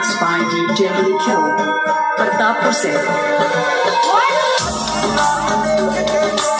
snakes bite you generally kill, but the opposite.